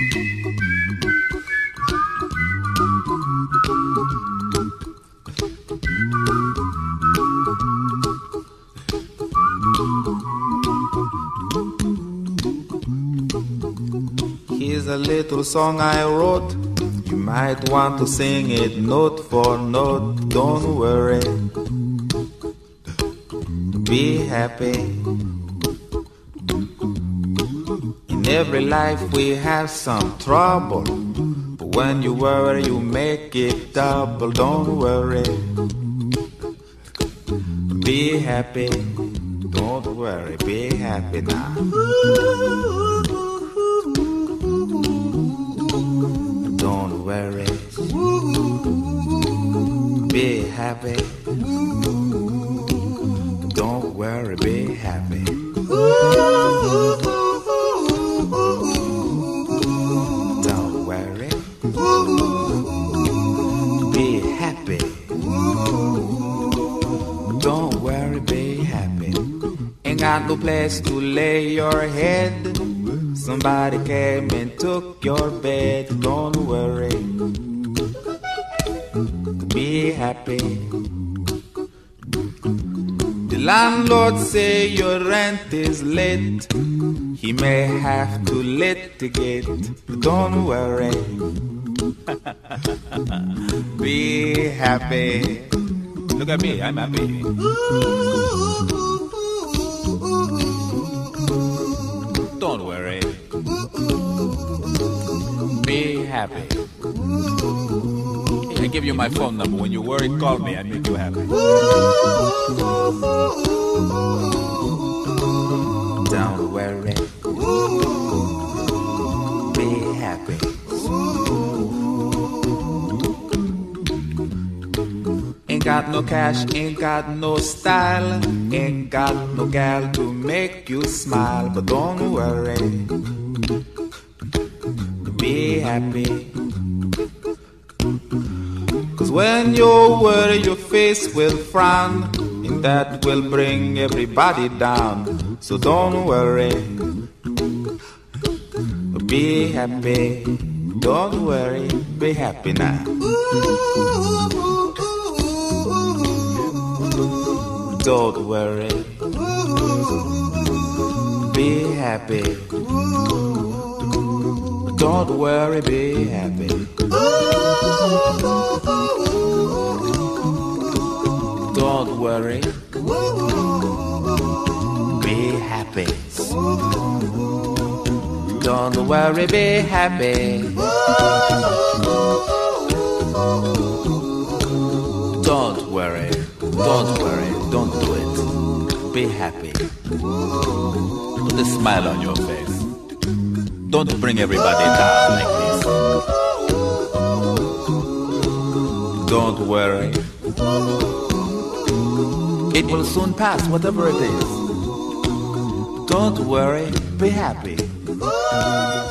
Here's a little song I wrote. You might want to sing it note for note. Don't worry, be happy. In every life we have some trouble, but when you worry you make it double. Don't worry, be happy. Don't worry, be happy now. Don't worry, be happy. Don't worry, be happy. Don't worry, be happy. Don't worry, be happy. Ain't got no place to lay your head. Somebody came and took your bed. Don't worry, be happy. The landlord say your rent is late. He may have to litigate. Don't worry, be happy. Look at me, I'm happy. Don't worry, be happy. I give you my phone number. When you worry, call me. I make you happy. Don't worry, be happy. Ain't got no cash, ain't got no style, ain't got no gal to make you smile. But don't worry, be happy. 'Cause when you worry your face will frown, and that will bring everybody down. So don't worry, be happy. Don't worry, be happy now. Don't worry, be happy. Don't worry, be happy. Don't worry, be happy. Don't worry, be happy. Don't worry, don't do it. Be happy. Put a smile on your face. Don't bring everybody down like this. Don't worry, it will soon pass, whatever it is. Don't worry, be happy.